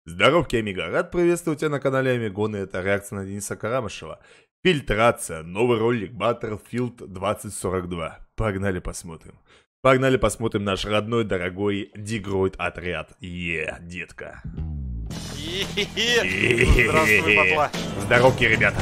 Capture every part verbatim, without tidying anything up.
Здоров, Кемига, рад приветствовать тебя на канале Амигоны, это реакция на Дениса Карамышева. Фильтрация, новый ролик Battlefield двадцать сорок два. Погнали посмотрим. Погнали посмотрим наш родной, дорогой Дигроид отряд. Е, детка. Здравствуй, батла. Здоровки, ребята.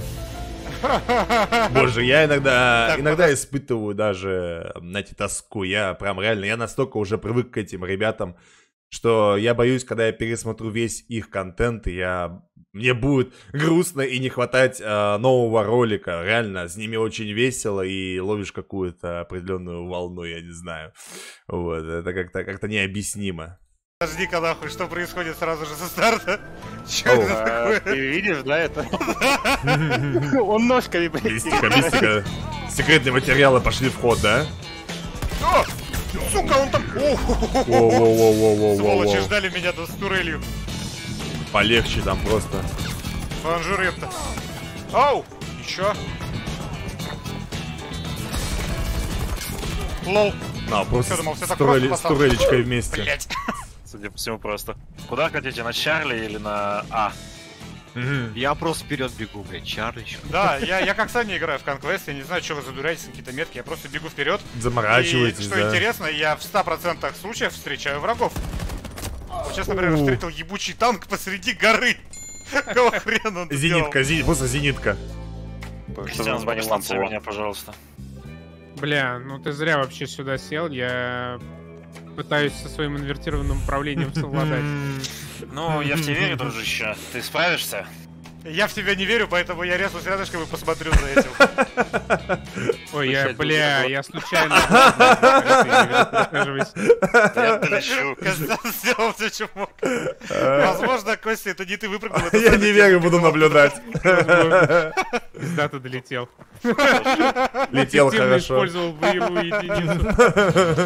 Боже, я иногда, иногда испытываю даже, знаете, тоску. Я прям реально, я настолько уже привык к этим ребятам, что я боюсь, когда я пересмотрю весь их контент, и я... мне будет грустно и не хватать э, нового ролика. Реально, с ними очень весело, и ловишь какую-то определенную волну, я не знаю. Вот, это как-то как-то необъяснимо. Подожди-ка нахуй, что происходит сразу же со старта? Чё это такое? Ты видишь, да, это? Он ножками, блядь. Мистика, мистика. Секретные материалы пошли в ход, да? О! Сука, он там... Воу-воу-воу-воу-воу-воу. Сволочи ждали меня до с турелью. Полегче там просто. Бонжур-то. Оу! Еще. Лол. На, просто думал, все с, так турели... просто, с турелечкой вместе. Блять. Судя по всему, просто. Куда хотите, на Чарли или на А? Угу. Я просто вперед бегу, блядь, Чарли еще. Да, я, я как Саня играю в Conquest, я не знаю, что вы задураетесь на какие-то метки, я просто бегу вперед. Заморачиваетесь, И, что да. интересно, я в ста процентах случаев встречаю врагов. Вот сейчас, например, У. встретил ебучий танк посреди горы. Какого хрена он Зенитка, зенит... просто зенитка. Кристиан, звони станции меня, пожалуйста. Бля, ну ты зря вообще сюда сел, я пытаюсь со своим инвертированным управлением совладать. Ну, я в тебя верю, дружище. Ты справишься? Я в тебя не верю, поэтому я резну с рядышком и посмотрю за этим. Ой, я, бля, я случайно... Я долечу. Костян сделал все, что мог. Возможно, Костя, это не ты выпрыгнул. это Я сами не верю, ты буду наблюдать. Пизда-то долетел. Летел Эффективно хорошо. использовал боевую единицу.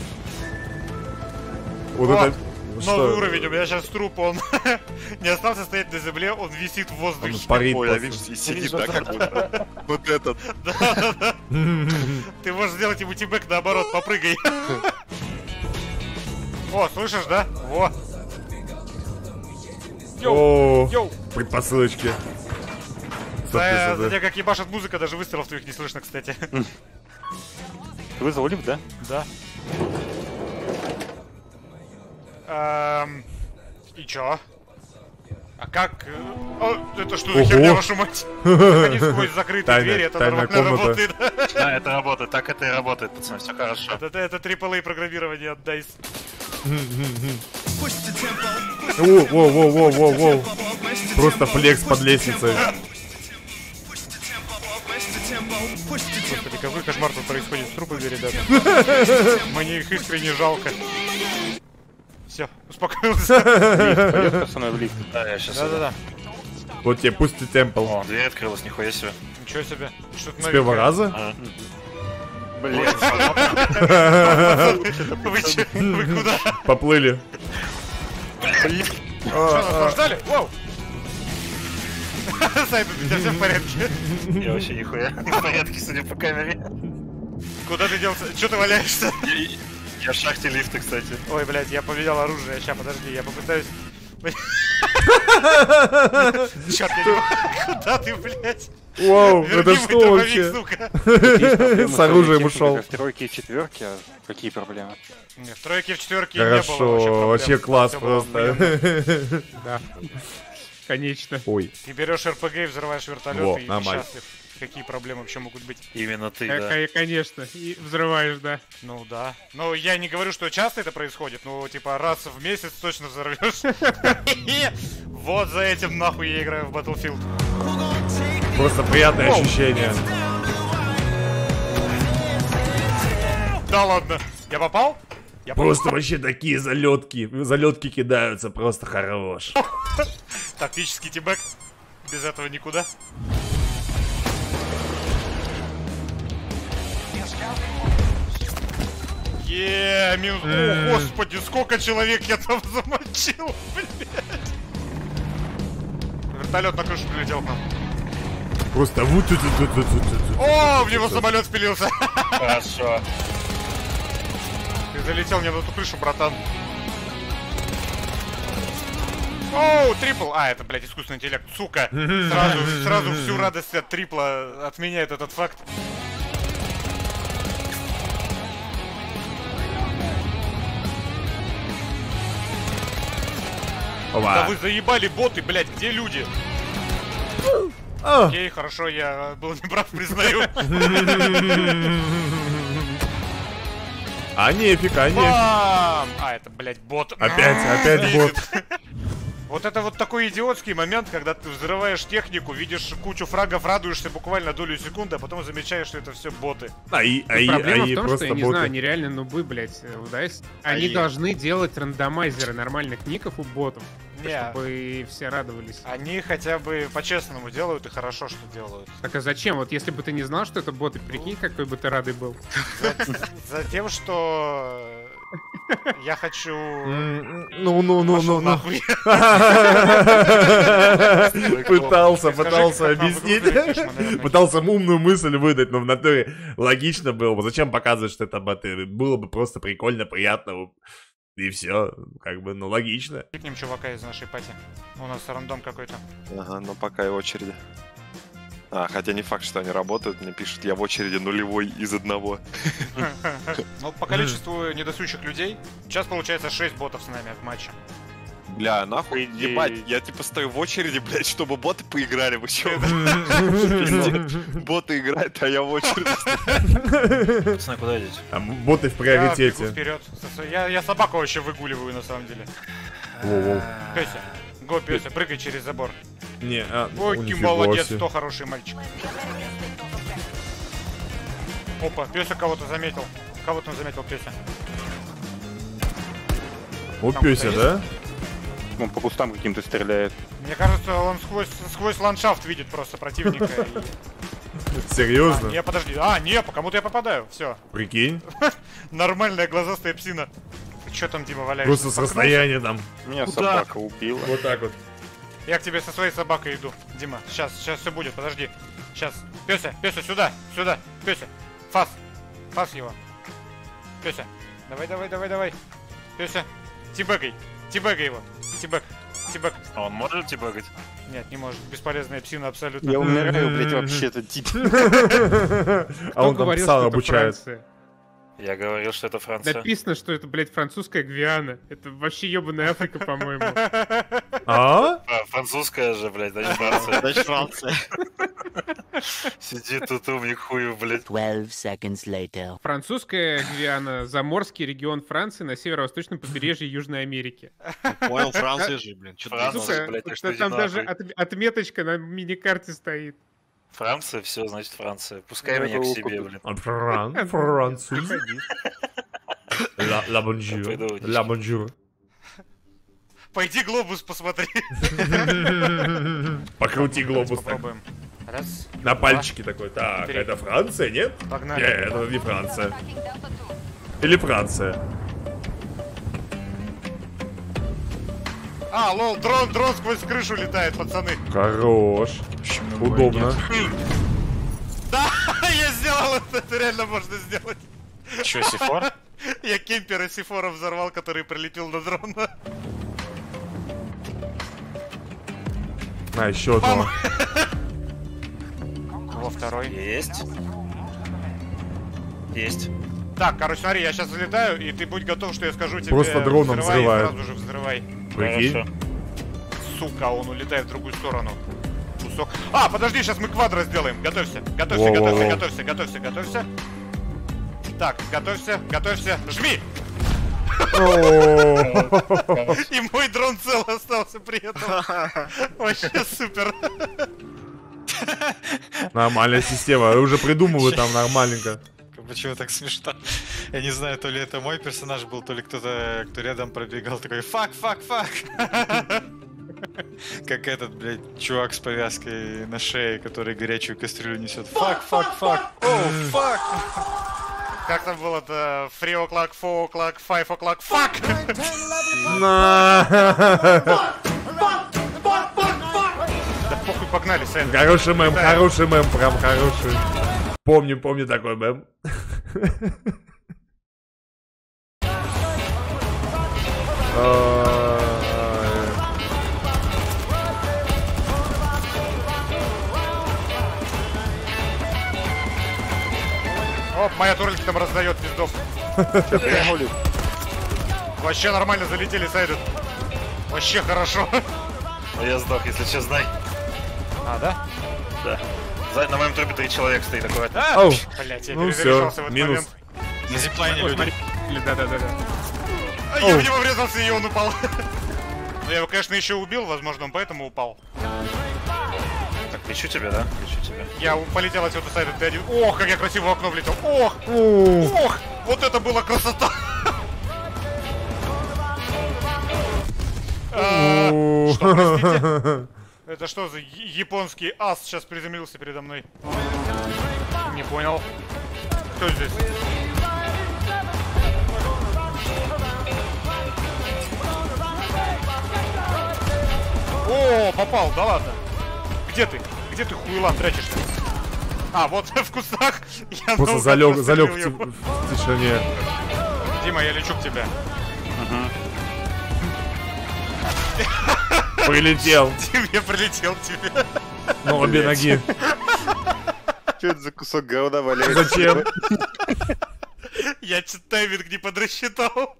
Вот О, это... Новый Что? уровень, у меня сейчас труп, он не остался стоять на земле, он висит в Он воздухе. парит Ой, а просто. видишь, и сидит, да, как будто. Вот этот. Да-да-да. Ты можешь сделать ему тимбэк наоборот, попрыгай. О, слышишь, да? Во. Йоу, О, йоу. предпосылочки. За, за тебя как ебашит музыка, даже выстрелов твоих не слышно, кстати. Ты вызвал лифт, да? Да. Эм, и чё? А как? э, О, это что за Ого. херня, вашу мать? Они сквозь закрытые Тайна- двери, это тайная нормально комната. работает. Да, это работает, так это и работает, пацаны, все хорошо. Это, это трипл эй программирование от дайс. Воу-воу-воу-воу-воу. Просто флекс под лестницей. Господи, какой кошмар тут происходит с трупами, ребята. Мне их искренне жалко. Все, успокоился. Пойдешь со мной в лифт? Да, я сейчас. Да-да-да. Вот тебе пусти темпл. О, дверь открылась, нихуя себе. Ничего себе. Что-то С первого раза? А, Блин, Вы че? Вы куда? Поплыли. Что, нас ждали? Вау! Сайт, у тебя все в порядке? я вообще нихуя не в порядке, судя по камере. Куда ты делся? Че ты валяешься? Я- Я в шахте лифта, кстати. Ой, блядь, я поменял оружие. Ща, подожди, я попытаюсь... Черт, я не могу. Куда ты, блядь? Вау, Верни это мой что дробовик, вообще? сука. С оружием ушел. В тройке и четверке, а какие проблемы? Не, в тройке, в четверке не было вообще Хорошо, проблем. вообще класс Всё было просто. охуенно. Да. Конечно. Ой. Ты берешь эр пэ гэ и взрываешь вертолет, Во, и нормально. счастлив. Какие проблемы вообще могут быть? Именно ты, Э, да. ко- Конечно. И взрываешь, да. Ну да. Ну, я не говорю, что часто это происходит, но типа раз в месяц точно взорвешь. Вот за этим нахуй я играю в Battlefield. Просто приятное ощущение. Да ладно. Я попал? Я попал. Просто вообще такие залетки. Залетки кидаются, просто хорош. Тактический тибэк. Без этого никуда. Еее, минус... О, господи, сколько человек я там замочил, блядь. Вертолет на крышу прилетел к нам. Просто вот тут. О, в него самолет впилился. Хорошо. Ты залетел мне на ту крышу, братан. Оу, трипл! А, это, блядь, искусственный интеллект, сука! Сразу, сразу всю радость от трипла отменяет этот факт. Опа. Да вы заебали боты, блядь, где люди? А. Окей, хорошо, я был неправ, признаю. А нефиг, а нефиг. Бам! А, это, блядь, бот. Опять, опять бот. Вот это вот такой идиотский момент, когда ты взрываешь технику, видишь кучу фрагов, радуешься буквально долю секунды, а потом замечаешь, что это все боты. А и, а и, Проблема а и в том, просто что, я не боты. знаю, они реально нубы, блядь, удайс. Они А должны делать рандомайзеры нормальных ников у ботов, Не. чтобы все радовались. Они хотя бы по-честному делают и хорошо, что делают. Так а зачем? Вот если бы ты не знал, что это боты, прикинь, какой бы ты радый был. За тем, что я хочу... М, Ну, ну, ну, Пошёл ну, ну. нахуй. Пытался, Скажи, пытался как нам в игру объяснить. залетишь, мы, наверное, Пытался умную мысль выдать, но в натуре логично было бы. Зачем показывать, что это боты? Было бы просто прикольно, приятно. И все, как бы, ну, логично. Пикнем чувака из нашей пати. У нас рандом какой-то. Ага, но пока и очереди. А, хотя не факт, что они работают. Мне пишут, я в очереди нулевой из одного. Ну, по количеству недосущих людей, сейчас получается шесть ботов с нами в матче. Бля, нахуй, По идее- ебать, я типа стою в очереди, блядь, чтобы боты поиграли. Вы чё? Боты играют, а я в очереди. Пацаны, куда идете? А боты в Я бегу приоритете. вперед. Я, я собаку вообще выгуливаю на самом деле. Воу-воу. Пёся, го, Пёся, прыгай через забор. Не, а, Ой, о, ты нифига молодец, себе. кто хороший мальчик. Опа, Пёся кого-то заметил. Кого-то он заметил, Пёся. О, Там Пёся, кто-то да? Он по кустам каким-то стреляет. Мне кажется, он сквозь, сквозь ландшафт видит просто противника. и- Серьезно? А, не, подожди. А, не, по кому-то я попадаю. Все. Прикинь? Нормальная глазастая псина. Че там, Дима, валяешься? Просто с Споткнулся? расстояния там. Меня Куда? собака убила. Вот так вот. Я к тебе со своей собакой иду. Дима, сейчас, сейчас все будет, подожди. Сейчас. Пёся, Пёся, сюда, сюда. Пёся. Фас. Фас его. Пёся. Давай, давай, давай, давай. Пёся. Тибэгай. Тибэгай его. Тибэг. Тибэг. А он может тибэгать? Нет, не может. Бесполезная псина абсолютно. Я умираю, блядь, вообще-то. тип. А Кто он там говорил, пса что это обучает. Франция? Я говорил, что это Франция. Написано, что это, блядь, французская Гвиана. Это вообще ебаная Африка, по-моему. А? А, французская же, блядь, да не Франция. Значит, Франция. Сидит тут умник хую, блядь. Twelve seconds later. Французская Гвиана — заморский регион Франции на северо-восточном побережье Южной Америки. Понял, Франция же, блин. Чё ты Франция. думал? Сука, блядь, так что что там иди даже нахуй. от- отметочка на миникарте стоит. Франция, все, значит Франция. Пускай Ну, меня к это себе, опыт. блин. Фран, француз. Ла, ла бонжур. Пойду, Ла бонжур. Пойди глобус посмотри. Покрути глобус так. Попробуем. Раз. На пальчике такой. Так, Три. это Франция, нет? Погнали. Нет, это не Франция. Или Франция. А, лол, дрон, дрон сквозь крышу летает, пацаны. Хорош. Удобно. Да, я сделал это, это реально можно сделать. Че, Сифор? Я кемпера Сифора взорвал, который прилетел на дрон. А, еще одного. Во второй. Есть. Есть. Так, короче, смотри, я сейчас залетаю, и ты будь готов, что я скажу тебе. Просто дроном взрывай, и взрывает. Сразу же взрывай. Прикинь. Хорошо. Сука, он улетает в другую сторону. Кусок. А, подожди, сейчас мы квадро сделаем. Готовься, готовься, Во-во-во. готовься, готовься, готовься, готовься. Так, готовься, готовься. Жми! О, И мой дрон цел остался при этом. Вообще супер. Нормальная система. Уже придумывают там нормальненько. Почему так смешно? Я не знаю, то ли это мой персонаж был, то ли кто-то, кто рядом пробегал, такой фак, фак, фак. Как этот, блядь, чувак с повязкой на шее, который горячую кастрюлю несет. Фак, фак, фак. Оу, фак. Как там было-то? Three o'clock, four o'clock, five o'clock, fuck! На. Да похуй, погнали, Сэн. Хороший мем, хороший мем, прям хороший. Помню, помню такой мем. Оп, моя турелька там раздает пиздов. Вообще нормально залетели сайдут. Вообще хорошо. Ну я сдох, если что, знай. А, да? Да. За- На моем трупе три человека стоит такой. А, Оу. блять, я Ну перезаряжался всё, в этот минус. момент. На зиплайне люди. Да-да-да-да. А я в него врезался, и он упал. Ну, я его, конечно, еще убил, возможно, он поэтому упал. Так, лечу тебя, да? Лечу тебя. Я у- полетел отсюда сайду Т один. Ох, как я красиво в окно влетел. Ох, ох, вот это была красота. А, Что, простите? Это что за я- японский ас сейчас приземлился передо мной? Не понял. Кто здесь? О, попал, да ладно. Где ты? Где ты, хуйлан, прячешься? А, вот в кустах. Я Просто наугад залег, прострелил залег его. в тишине. Дима, я лечу к тебе. Прилетел. Дим, я прилетел к тебе. Ну, обе ноги. Что это за кусок говна валяется? Зачем? Я чё-то тайминг не подрасчитал.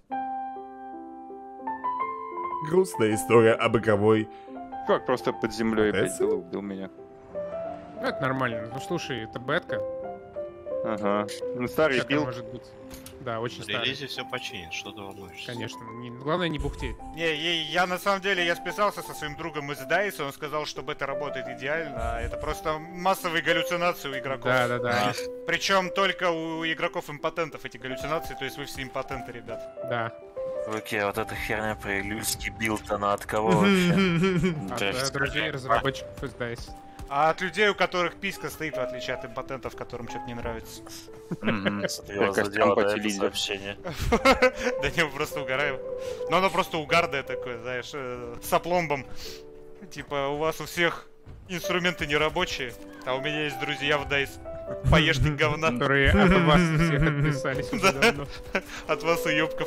Грустная история об игровой. Как просто под землей, блядь, Это? убил меня. Ну, это нормально. Ну, слушай, это бетка. Ага. Ну, старый Как бил. может быть? Да, очень В старый. релизе все починит, что ты волнуешься? Конечно. Не- главное, не бухти. Не, я, я на самом деле, я списался со своим другом из Дайс, он сказал, что бета работает идеально, а это просто массовые галлюцинации у игроков. Да-да-да. Причем только у игроков-импотентов эти галлюцинации, то есть вы все импотенты, ребят. Да. Окей, вот эта херня про иллюзский билд, она от кого вообще? От Да, э, друзей, разработчиков из дайс. А от людей, у которых писька стоит, в отличие от импотентов, которым что-то не нравится. Смотри, вот Как задело, по да, это телевизору. сообщение. Да не, мы просто угораем. Но оно просто угарное такое, знаешь, э, с опломбом. Типа, у вас у всех инструменты нерабочие, а у меня есть друзья в Дайс. Поешьте говна. Которые от вас всех отписались уже Да. давно. От вас уёбков.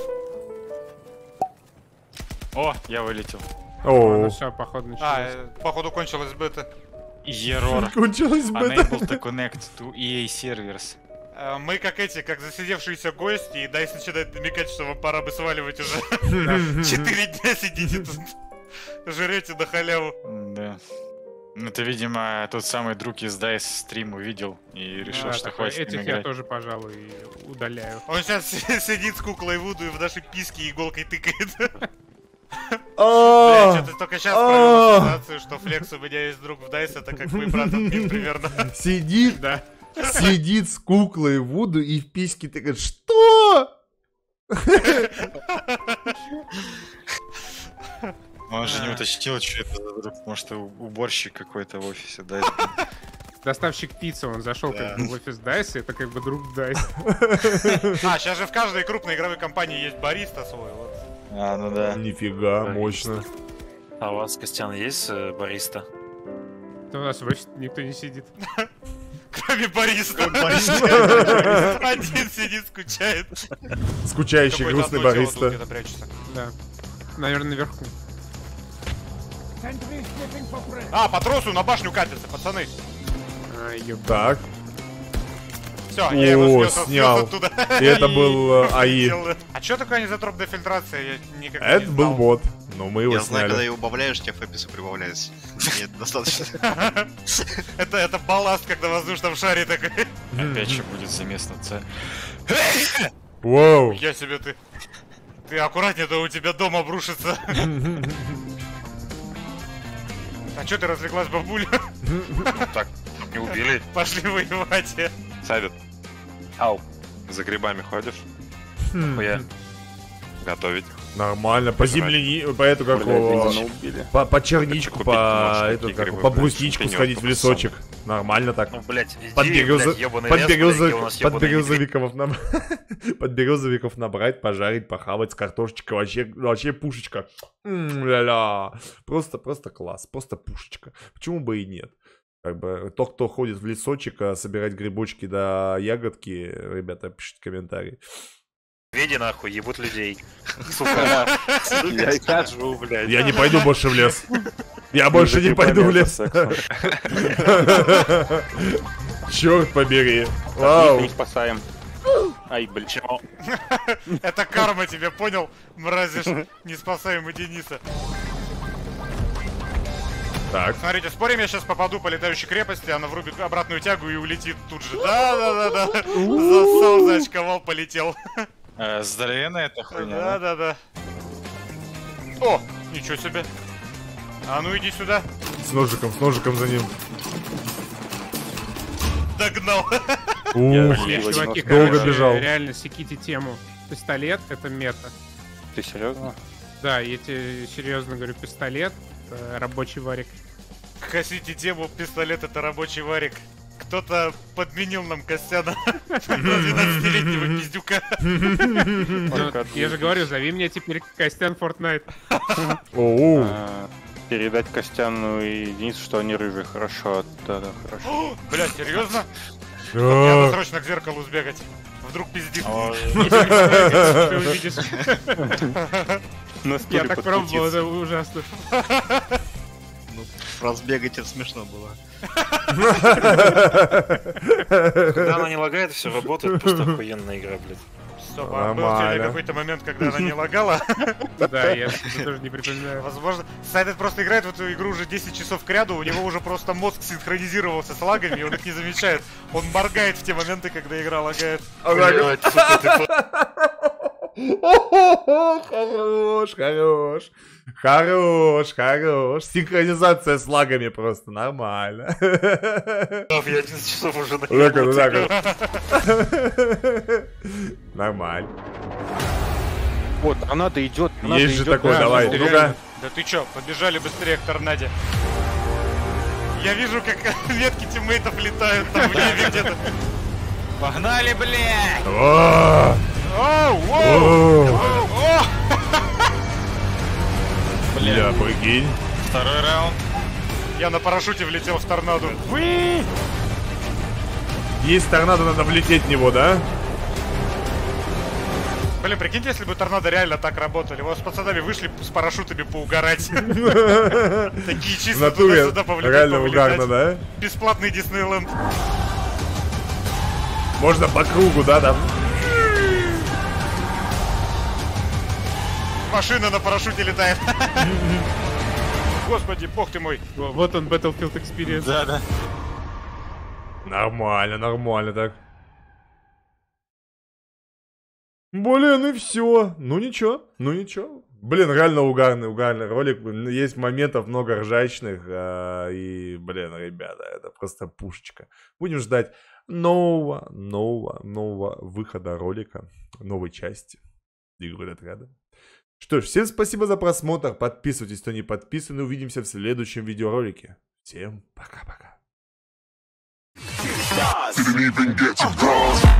О, я вылетел. Ну О, все, походу А, началось. э, походу кончилась бета. Error. кончилось бета. Unable to connect to и эй servers. Э, Мы как эти, как засидевшиеся гости, и Дайс начинает намекать, что вам пора бы сваливать уже. Четыре дня сидите тут. Жрете на халяву. Да. Ну ты, видимо, тот самый друг из DICE стрим увидел и решил, Да, что такой, хватит с ним этих я играть. тоже, пожалуй, удаляю. Он сейчас сидит с куклой Вуду и в наши писки иголкой тыкает. Бля, А, что-то только сейчас провел ассоциацию, что Флекс у меня есть друг в Дайс, это как мой брат админ примерно. Сидит, Да. сидит с куклой Вуду и в письке ты говоришь, что? Он же не уточнил, что это за друг. Может, у- уборщик какой-то в офисе, да? Доставщик пиццы, он зашел как бы в офис Дайс, это как бы друг Дайс. А, сейчас же в каждой крупной игровой компании есть бариста свой. Вот. А, ну да. Нифига, мощно. А у вас, Костян, есть э, бариста? То у нас в офисе никто не сидит. Кроме бариста. Один сидит, скучает. Скучающий, Какое-то грустный одно тело тут бариста. где-то прячется. Да. Наверное, наверху. А, по тросу на башню катится, пацаны. А, ёб- Так, Все, я его О, снес, снял. снес оттуда. и это был э, АИ. А что такое анизотроп дефильтрация? Я никогда не Это был знал. бот, но мы его Я знаю, когда сняли. его убавляешь, тебе фпс прибавляется. Нет, достаточно. Это, это балласт, когда в воздушном шаре такой. Опять же будет замес на С. Воу. Я себе ты. Ты аккуратнее, а то у тебя дом обрушится. А чё ты разлеглась, бабуля? Так, не убили. Пошли воевать. Савит, Ау, за грибами ходишь? хуя. Готовить. Нормально, по земляни, по эту как Блядь, его, меня убили. по, по черничку, Купить по, можешь эту, такие как, грибы, по блядь, брусничку шампиньон сходить в только лесочек. Нормально так. Ну, блядь, иди, Под, береза- блядь, ёбаный под, лес, береза- блядь, где у нас под ёбаный медведь. березовиков нам... под березовиков набрать, пожарить, похавать с картошечкой. Вообще, вообще пушечка. М, ля-ля. Просто, просто класс. Просто пушечка. Почему бы и нет? Как бы, тот, кто ходит в лесочек, а собирать грибочки да ягодки, ребята, пишите комментарии. Медведи нахуй ебут людей. Сука. Я и Скажу, блядь. Я не пойду больше в лес. Я больше не пойду в лес. Черт побери. Мы Вау. их спасаем. Ай, блин, чего? Это карма тебе, понял, мразишь, неспасаемый Дениса. Так. Смотрите, спорим, я сейчас попаду по летающей крепости, она врубит обратную тягу и улетит тут же. Да-да-да-да. Засал, зачковал, полетел. Э, Здоровенная эта хуйня, да? Да-да-да. О, ничего себе. А ну иди сюда. С ножиком, с ножиком за ним. Догнал. Ух, Не, чуваки, долго короче, бежал. реально секите тему. Пистолет — это мета. Ты серьезно? Да, я тебе серьезно говорю, пистолет — это рабочий варик. Косите тему, пистолет — это рабочий варик. Кто-то подменил нам Костяна, двенадцатилетнего пиздюка. Ну, я же говорю, зови меня теперь Костян Fortnite. Оу. Передать Костяну и Денису, что они рыжие, хорошо, да-да, хорошо. Блядь, серьезно? Чё? Мне надо срочно к зеркалу сбегать. Вдруг пиздит. Ты увидишь. На Я стуле так пробовал, подкрутиться. это ужасно. Разбегать это смешно было. Когда она не лагает, все работает, просто охуенная игра, блядь. Стоп, а был у тебя какой-то момент, когда она не лагала? Да, я тоже не припоминаю. Возможно, Сайдед просто играет в эту игру уже десять часов к ряду, у него уже просто мозг синхронизировался с лагами, и он их не замечает. Он моргает в те моменты, когда игра лагает. Блядь, сука, ты Хорош, хорош. Хорош, хорош. Синхронизация с лагами просто нормально. прав, я одиннадцать часов уже на Так вот, так вот. Нормально. Вот, граната идет. Есть же такой, давай. Ну-ка. Да ты чё, побежали быстрее к торнаде. Я вижу, как ветки тиммейтов летают там в небе где-то. Погнали, блядь! О! Оу, О! оу, о! Бля, прикинь. Второй раунд. Я на парашюте влетел в торнадо. Есть торнадо, надо влететь в него, да? Блин, прикиньте, если бы торнадо реально так работали. Вот с пацанами вышли с парашютами поугарать. Такие В чисто натуре туда-сюда повлетать, реально угарно, да? Бесплатный Диснейленд. Можно по кругу, да, там? Машина на парашюте летает. Господи, бог ты мой. Вот он, Battlefield Experience. Да, да. Нормально, нормально так. Блин, и все. Ну ничего, ну ничего. Блин, реально угарный, угарный ролик. Есть моментов много ржачных. А, и, блин, ребята, это просто пушечка. Будем ждать нового, нового, нового выхода ролика, новой части игры Детрада. Что ж, всем спасибо за просмотр. Подписывайтесь, кто не подписан. И увидимся в следующем видеоролике. Всем пока-пока. Didn't even get to bronze.